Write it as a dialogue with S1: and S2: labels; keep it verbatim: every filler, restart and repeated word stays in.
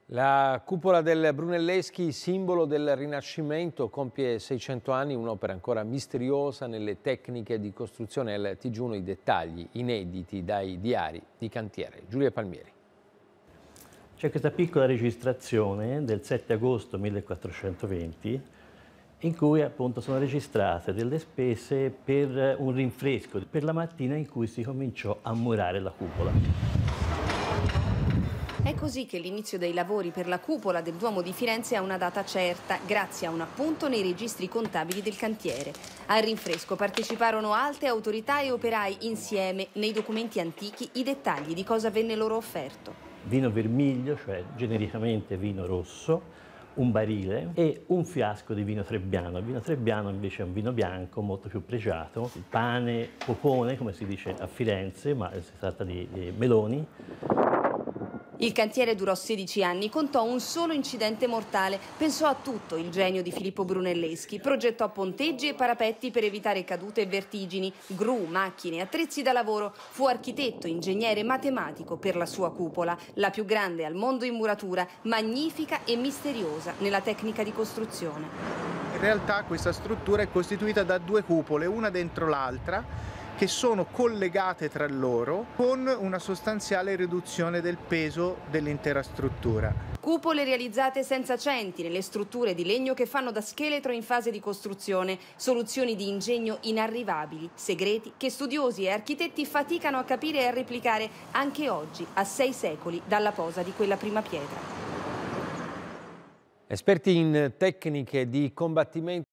S1: La cupola del Brunelleschi, simbolo del Rinascimento, compie seicento anni, un'opera ancora misteriosa nelle tecniche di costruzione. Al T G uno i dettagli inediti dai diari di cantiere. Giulia Palmieri.
S2: C'è questa piccola registrazione del sette agosto millequattrocentoventi in cui appunto sono registrate delle spese per un rinfresco, per la mattina in cui si cominciò a murare la cupola.
S3: È così che l'inizio dei lavori per la cupola del Duomo di Firenze ha una data certa, grazie a un appunto nei registri contabili del cantiere. Al rinfresco parteciparono alte autorità e operai insieme, nei documenti antichi, i dettagli di cosa venne loro offerto.
S2: Vino vermiglio, cioè genericamente vino rosso, un barile e un fiasco di vino trebbiano. Il vino trebbiano invece è un vino bianco molto più pregiato, il pane popone, come si dice a Firenze, ma si tratta di, di meloni.
S3: Il cantiere durò sedici anni, contò un solo incidente mortale, pensò a tutto il genio di Filippo Brunelleschi, progettò ponteggi e parapetti per evitare cadute e vertigini, gru, macchine, attrezzi da lavoro, fu architetto, ingegnere, matematico per la sua cupola, la più grande al mondo in muratura, magnifica e misteriosa nella tecnica di costruzione.
S4: In realtà questa struttura è costituita da due cupole, una dentro l'altra, che sono collegate tra loro con una sostanziale riduzione del peso dell'intera struttura.
S3: Cupole realizzate senza centi nelle strutture di legno che fanno da scheletro in fase di costruzione, soluzioni di ingegno inarrivabili, segreti che studiosi e architetti faticano a capire e a replicare anche oggi, a sei secoli dalla posa di quella prima pietra.
S1: Esperti in tecniche di combattimento